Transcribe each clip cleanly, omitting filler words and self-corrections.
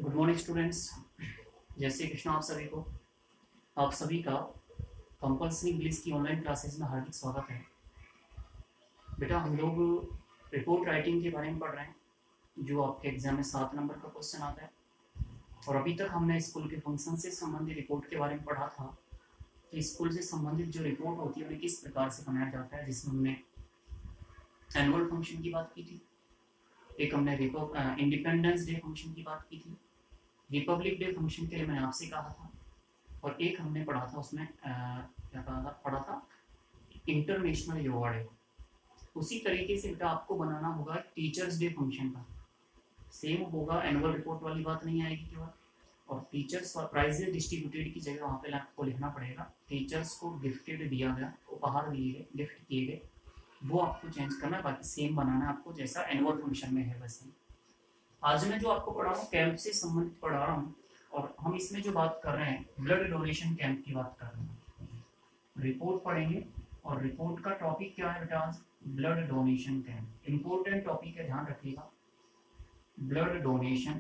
Good morning students. जय श्री कृष्ण आप सभी को। आप सभी का कंपल्सरी इंग्लिश की ऑनलाइन क्लासेस में हार्दिक स्वागत है। बेटा हम लोग रिपोर्ट राइटिंग के बारे में पढ़ रहे हैं, जो आपके एग्जाम में 7 नंबर का क्वेश्चन आता है। और अभी तक हमने स्कूल के फंक्शन से संबंधित रिपोर्ट के बारे में पढ़ा था कि स्कूल से संबंधित जो रिपोर्ट होती है उन्हें किस प्रकार से बनाया जाता है, जिसमें हमने एनुअल फंक्शन की बात की थी, एक हमने इंडिपेंडेंस डे फंक्शन की बात की थी, रिपब्लिक डे फंक्शन के लिए मैंने आपसे कहा था, और एक हमने पढ़ा था उसमें क्या पढ़ा था इंटरनेशनल योगा डे। उसी तरीके से बेटा आपको बनाना होगा टीचर्स डे फंक्शन का। सेम होगा, एनुअल रिपोर्ट वाली बात नहीं आएगी केवल। और टीचर्स प्राइजेस डिस्ट्रीब्यूटेड की जगह वहाँ पे आपको लिखना पड़ेगा टीचर्स को गिफ्टेड दिया गया, उपहार दिए गए, गिफ्ट किए गए, वो आपको चेंज करना है। बाकी सेम बनाना है आपको जैसा एनुअल फंक्शन में है वैसे। आज मैं जो आपको पढ़ा रहा हूँ कैंप से संबंधित पढ़ा रहा हूँ, और हम इसमें जो बात कर रहे हैं ब्लड डोनेशन कैंप की बात कर रहे हैं। रिपोर्ट पढ़ेंगे और रिपोर्ट का टॉपिक क्या है बेटा आज? Blood donation camp. Important topic है, ध्यान रखिएगा। ब्लड डोनेशन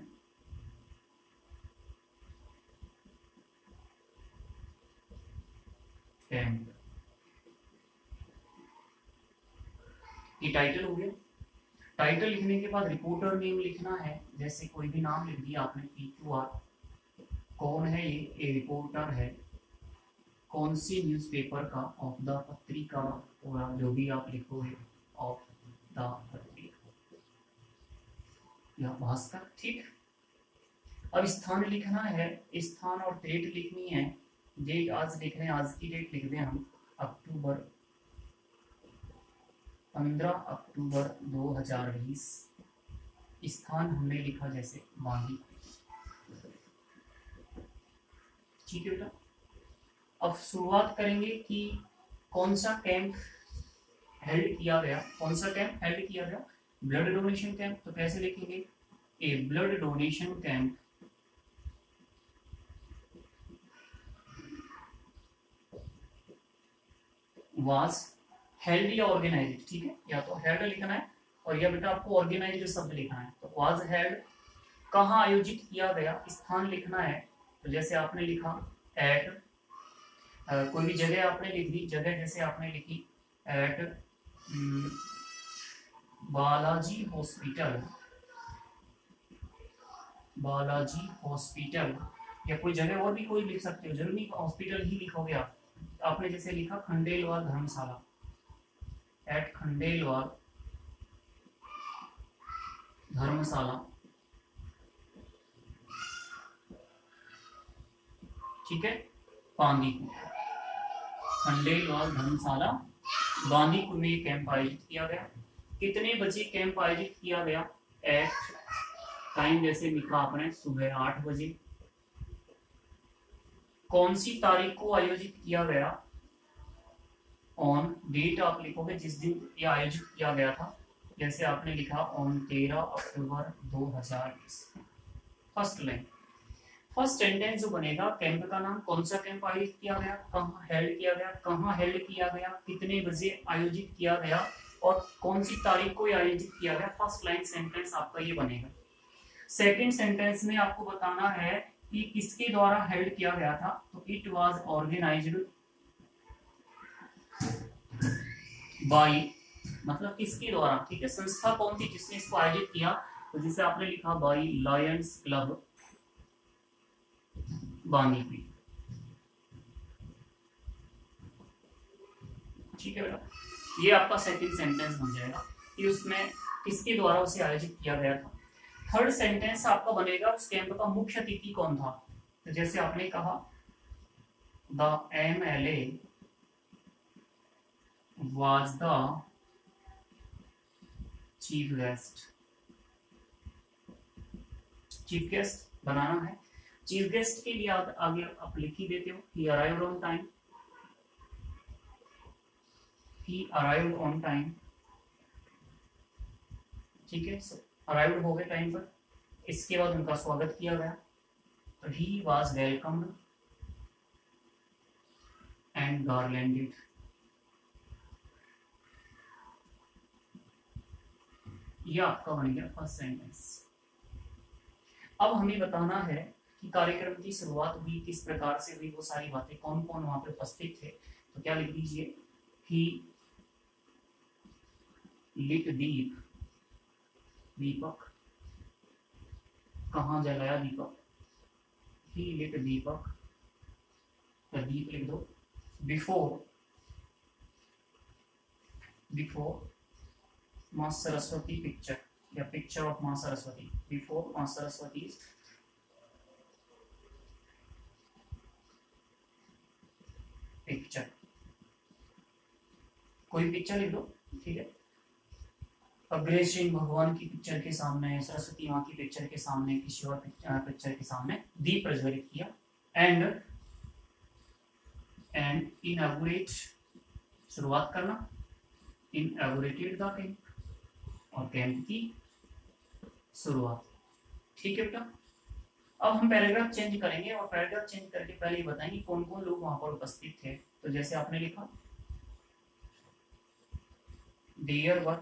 कैंप, ये टाइटल हो गया। टाइटल लिखने के बाद रिपोर्टर नेम लिखना है, जैसे कोई भी नाम लिख दिया आपने, PQR। कौन है ये रिपोर्टर है, कौन सी न्यूज़पेपर का, ऑफ द पत्रिका, और जो भी आप लिखोगे ऑफ द पत्रिका या भास्कर, ठीक। अब स्थान लिखना है, स्थान और डेट लिखनी है। डेट आज लिख रहे हैं, आज की डेट लिख दें हम अक्टूबर 15 अक्टूबर 2020। स्थान हमने लिखा जैसे बांदी, ठीक है बेटा। अब शुरुआत करेंगे कि कौन सा कैंप हेल्ड किया गया, कौन सा कैंप हेल्ड किया गया, ब्लड डोनेशन कैंप। तो कैसे लिखेंगे? A blood donation camp was held या ऑर्गेनाइज्ड, ठीक है। या तो हेल्ड लिखना है और या बेटा आपको ऑर्गेनाइज्ड शब्द लिखना है। तो वाज हेल्ड, कहाँ आयोजित किया गया, स्थान लिखना है। तो जैसे आपने लिखा एट, कोई भी जगह आपने लिख दी, जगह जैसे आपने लिखी at Balaji hospital, Balaji hospital, या कोई जगह और भी कोई लिख सकते हो, जरूरी नहीं हॉस्पिटल ही लिखोगे आप। आपने जैसे लिखा खंडेलवाल धर्मशाला, एट खंडेलवाल धर्मशाला, ठीक है, बांदीपुर। खंडेलवाल धर्मशाला बांदीपुर में ये कैंप आयोजित किया गया। कितने बजे कैंप आयोजित किया गया? एट, टाइम जैसे लिखा आपने सुबह 8 बजे। कौन सी तारीख को आयोजित किया गया? ऑन, डेट आप लिखोगे जिस दिन ये आयोजित किया गया था। जैसे आपने लिखा on 13 October 2020। First line, first sentence जो बनेगा, कैंप का नाम, कौन सा कैंप आयोजित किया गया, कहाँ हेल्ड किया गया, कहाँ हेल्ड किया गया, कितने बजे आयोजित किया गया, और कौन सी तारीख को आयोजित किया गया। फर्स्ट लाइन सेंटेंस आपका ये बनेगा। सेकंड सेंटेंस में आपको बताना है कि किसके द्वारा हेल्ड किया गया था। तो इट वाज ऑर्गेनाइज्ड बाय, मतलब किसके द्वारा, ठीक है। संस्था कौन थी जिसने इसको आयोजित किया? तो जैसे आपने लिखा बाय लायंस क्लब बांदीपुर, ठीक है बेटा। ये आपका सेकंड सेंटेंस बन जाएगा कि उसमें किसके द्वारा उसे आयोजित किया गया था। थर्ड सेंटेंस आपका बनेगा उस कैंप का मुख्य अतिथि कौन था। तो जैसे आपने कहा the MLA was the chief guest, chief guest बनाना है। चीफ गेस्ट के लिए आगे आप लिख ही देते हो, he arrived on time, he arrived on time, ठीक है। अराइव्ड हो गए टाइम पर। इसके बाद उनका स्वागत किया गया, तो he was welcomed and garlanded, ये आपका बन गया फर्स्ट सेंटेंस। अब हमें बताना है कि कार्यक्रम की शुरुआत हुई, किस प्रकार से हुई, वो सारी बातें, कौन कौन वहां पे उपस्थित थे। तो क्या लिख दीजिए कि लिट दीप, दीपक, कहाँ जलाया दीपक, ही लिट दीपक, दीप लिख दो, बिफोर माँ सरस्वती पिक्चर, या पिक्चर ऑफ माँ सरस्वती, बिफोर माँ सरस्वती पिक्चर, कोई पिक्चर लिख दो, ठीक है। अग्रसेन भगवान की पिक्चर के सामने, सरस्वती माँ की पिक्चर के सामने, किसी और पिक्चर के सामने दीप प्रज्वलित किया, एंड इनॉग्रेट, शुरुआत करना, इनॉग्रेटेड द कैंप, और कैंप की शुरुआत। ठीक है बेटा। अब हम पैराग्राफ चेंज करेंगे, और पैराग्राफ चेंज करके पहले बताएंगे कौन कौन लोग वहां पर उपस्थित थे। तो जैसे आपने लिखा, there were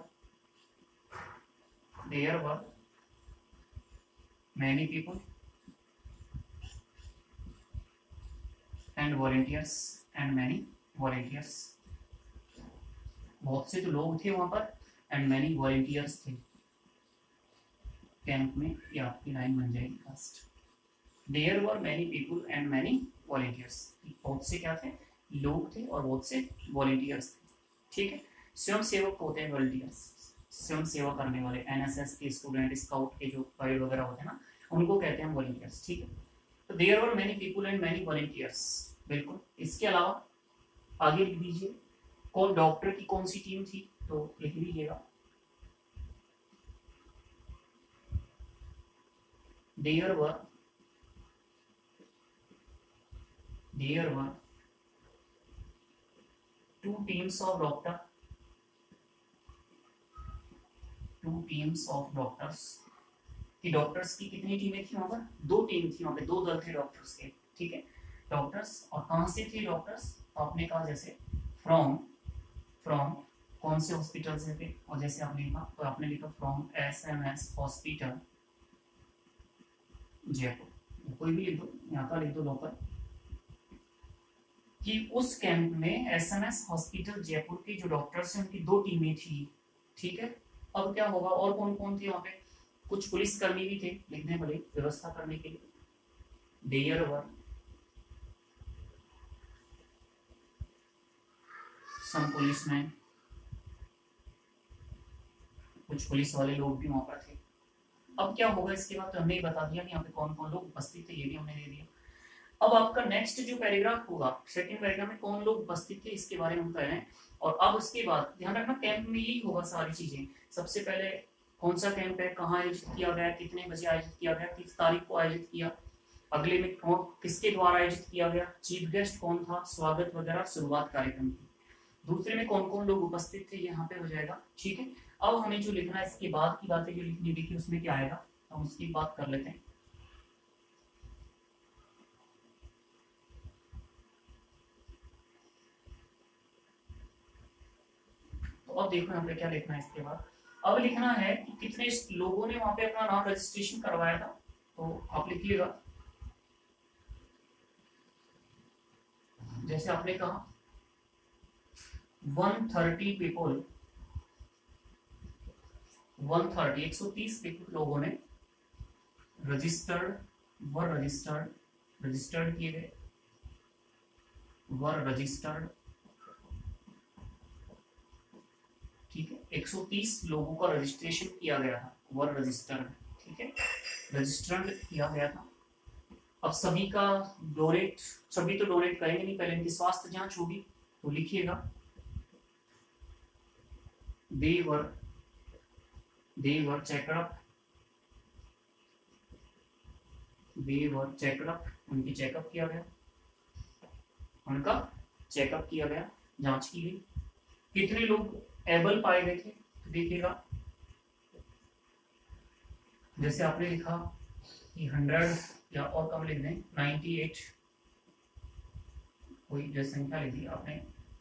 many people and many volunteers, बहुत से तो लोग थे वहां पर, एंड मैनी वॉलेंटियर्स थे कैंप में। ये आपकी लाइन बन जाएगी first, there were many people and many volunteers, बहुत से क्या थे, लोग थे, और बहुत से वॉलेंटियर्स थे। ठीक है। स्वयं सेवक होते हैं वॉलेंटियर्स, स्वयं सेवा करने वाले, एनएसएस के स्टूडेंट, स्काउट के जो गाइड वगैरह होते हैं ना, उनको कहते हैं वॉलेंटियर्स। ठीक है। तो there were many people and many volunteers, बिल्कुल। इसके अलावा आगे लिख दीजिए, कौन डॉक्टर की कौन सी टीम थी, तो लिख लीजिएगा, there were 2 teams of doctors, कि डॉक्टर्स की कितनी टीमें थी वहां पर, 2 टीम थी वहां पे, 2 दल थे डॉक्टर्स के। ठीक है। डॉक्टर्स, और कहां से थे डॉक्टर्स, तो आपने कहा जैसे फ्रॉम कौन से हॉस्पिटल से थे, और जैसे आपने लिखा, तो आपने लिखा फ्रॉम एसएमएस हॉस्पिटल जयपुर, कोई भी लिख दो, यहाँ का लिख दो लोकल, कि उस कैंप में एसएमएस हॉस्पिटल जयपुर के जो डॉक्टर्स हैं उनकी 2 टीमें थी। ठीक है। अब क्या होगा, और कौन कौन थे वहां पे, कुछ पुलिसकर्मी भी थे, लिखने वाले व्यवस्था करने के लिए, देयर वर सम पुलिसमैन, कुछ पुलिस वाले लोग भी वहां पर थे। अब क्या होगा इसके बाद, तो हमने बता दिया कि यहाँ पे कौन कौन लोग उपस्थित थे, ये भी हमने दे दिया। अब आपका नेक्स्ट जो पैराग्राफ होगा, सेकंड पैराग्राफ में कौन लोग उपस्थित थे इसके बारे में बताया है। और अब उसके बाद ध्यान रखना, कैंप में यही होगा सारी चीजें। सबसे पहले कौन सा कैंप है, कहाँ आयोजित किया गया, कितने बजे आयोजित किया गया, किस तारीख को आयोजित किया, अगले में कौन किसके द्वारा आयोजित किया गया, चीफ गेस्ट कौन था, स्वागत वगैरह, शुरुआत कार्यक्रम की। दूसरे में कौन कौन लोग उपस्थित थे, यहाँ पे हो जाएगा। ठीक है। अब हमें जो लिखना है इसके बाद की बातें जो लिखनी देखिए उसमें क्या आएगा, हम उसकी बात कर लेते हैं। तो अब देखो यहाँ पे क्या लिखना है इसके बाद। अब लिखना है कि कितने लोगों ने वहां पे अपना नाम रजिस्ट्रेशन करवाया था, तो आप लिखिएगा, जैसे आपने कहा 130 पीपल, 130 पीपल लोगों ने रजिस्टर्ड किए गए, रजिस्टर्ड। ठीक है। 130 लोगों का रजिस्ट्रेशन किया गया था, रजिस्टर्ड। ठीक है। रजिस्टर्ड किया गया था। अब सभी का डोनेट, सभी तो डोनेट करेंगे नहीं, पहले इनकी स्वास्थ्य जांच होगी, तो लिखिएगा दे वर चेकअप, उनकी चेकअप किया गया, जांच की गई। कितने लोग एबल पाए गए थे, तो देखिएगा, जैसे आपने लिखा कि 100 या और कम लिख दें, 98, कोई जो संख्या लिख दी आपने,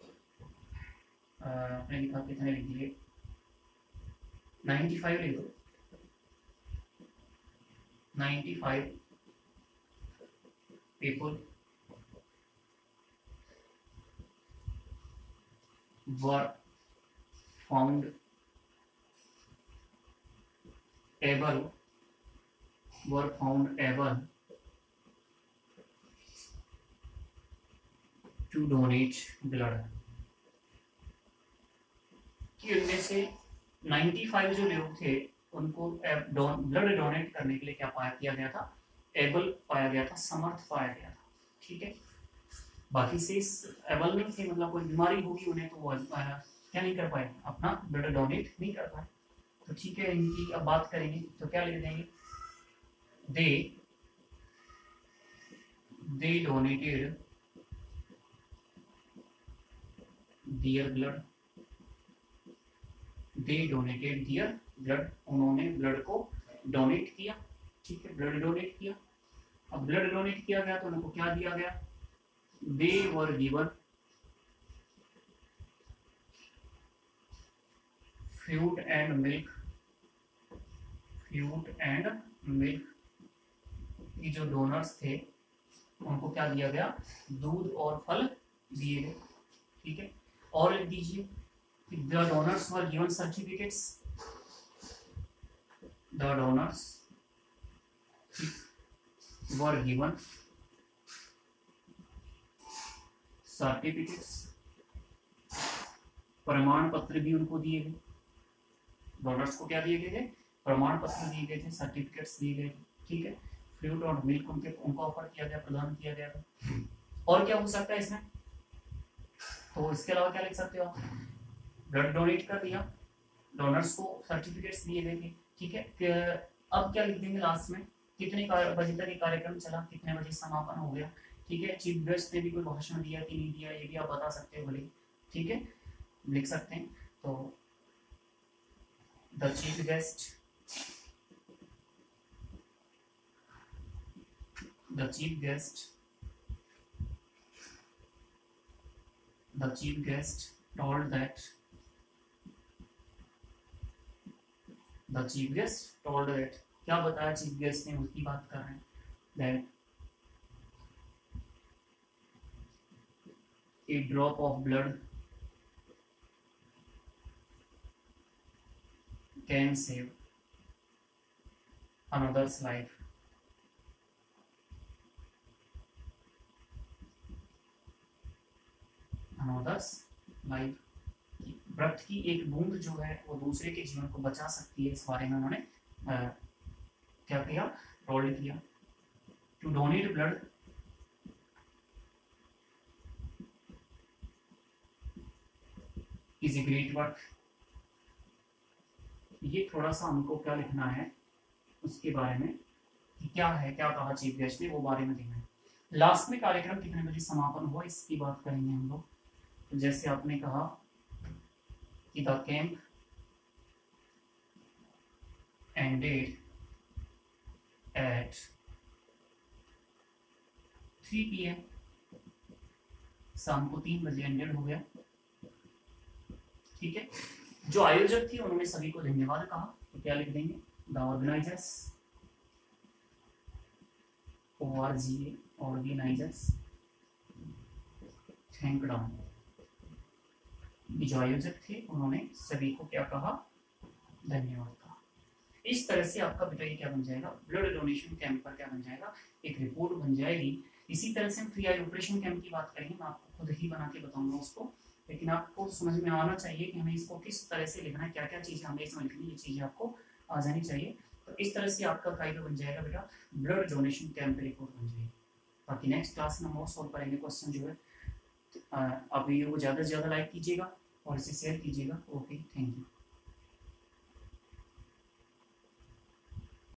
आपने लिखा कितने लिख दिए, 95 लिख दो, 95 people were found able to donate blood, कि उनमें से 95 जो लोग थे उनको ब्लड डोनेट करने के लिए क्या किया गया था, एबल पाया गया था, समर्थ पाया गया था। ठीक है, बाकी से एबल नहीं थे, मतलब कोई बीमारी होगी उन्हें तो वो क्या नहीं कर पाए, अपना ब्लड डोनेट नहीं कर पाए। तो ठीक है, इनकी अब बात करेंगे तो क्या लिख देंगे, they donated their blood, उन्होंने ब्लड को डोनेट किया। ठीक है, ब्लड डोनेट किया। अब ब्लड डोनेट किया गया तो उनको क्या दिया गया, they were given fruit and milk, ये जो डोनर्स थे उनको क्या दिया गया, दूध और फल दिए गए। ठीक है, और लिख दीजिए, the donors were given certificates, the donors were given certificates, प्रमाण पत्र भी उनको दिए गए। डोनर्स को क्या दिए गए थे, प्रमाण पत्र दिए गए थे, सर्टिफिकेट्स दिए गए। ठीक है, फ्रूट और मिल्क उनको ऑफर किया गया, प्रदान किया गया था। और क्या हो सकता है इसमें, तो इसके अलावा क्या लिख सकते हो आप, ब्लड डोनेट कर दिया, डोनर्स को सर्टिफिकेट्स दिए गए थे। ठीक है, अब क्या लिख देंगे लास्ट में, कितने बजे तक ये कार्यक्रम चला, कितने बजे समापन हो गया। ठीक है, चीफ गेस्ट ने भी कोई भाषण दिया कि नहीं दिया, ये भी आप बता सकते हो भले। ठीक है, लिख सकते हैं। तो the chief guest told that क्या बताया चीफ गेस्ट ने, उसकी बात कर रहे हैं, that a drop of blood can save another's life. रक्त की एक बूंद जो है वो दूसरे के जीवन को बचा सकती है, इस बारे में उन्होंने क्या किया, रोल किया। To donate blood is a great work. ये थोड़ा सा हमको क्या लिखना है उसके बारे में, कि क्या है, क्या कहा चीफ गेस्ट ने, वो बारे में देखना है। लास्ट में कार्यक्रम कितने बजे समापन हुआ इसकी बात करेंगे हम लोग। तो जैसे आपने कहा कि the camp ended at 3 PM, शाम को 3 बजे एंडेड हो गया। ठीक है, जो आयोजक थी उन्होंने सभी को धन्यवाद कहा, तो क्या लिख देंगे, the organisers, organisers thank down. जो आयोजक थे उन्होंने सभी को क्या कहा, धन्यवाद कहा। इस तरह से आपका बेटा ये क्या बन जाएगा, ब्लड डोनेशन कैंप पर क्या बन जाएगा, एक रिपोर्ट बन जाएगी। इसी तरह से हम फ्री आई ऑपरेशन कैंप की बात करेंगे, मैं आपको खुद ही बना के बताऊंगा उसको, लेकिन आपको समझ में आना चाहिए कि हमें इसको किस तरह से लिखना है, क्या क्या चीजें हमें इसमें लिखनी है, ये चीजें आपको आ जानी चाहिए। तो इस तरह से आपका कार्य बन जाएगा बेटा, ब्लड डोनेशन कैंप रिपोर्ट बन जाएगी। बाकी नेक्स्ट क्लास में हम और सॉल्व करेंगे क्वेश्चन जो है। आप वीडियो को ज़्यादा से ज़्यादा लाइक कीजिएगा और इसे शेयर कीजिएगा। Okay, thank you.